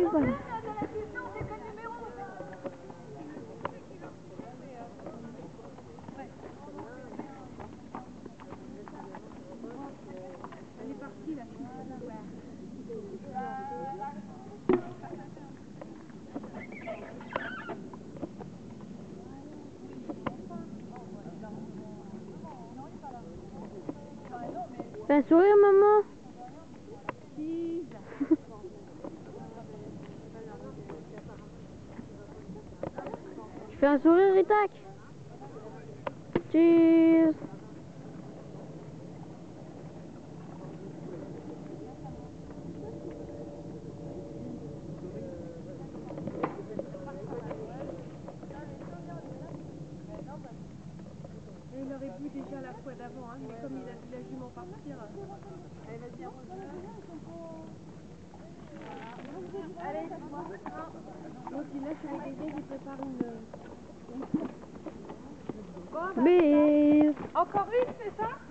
pas. Elle est partie là. Fais un sourire, maman. Tu fais un sourire, Ritac. Cheese. Et il aurait bu déjà la fois d'avant, hein, mais comme il a vu la jument partir. Allez, vas-y, allez, donc il lâche les bébés, il prépare une... Bis. Encore une, c'est ça?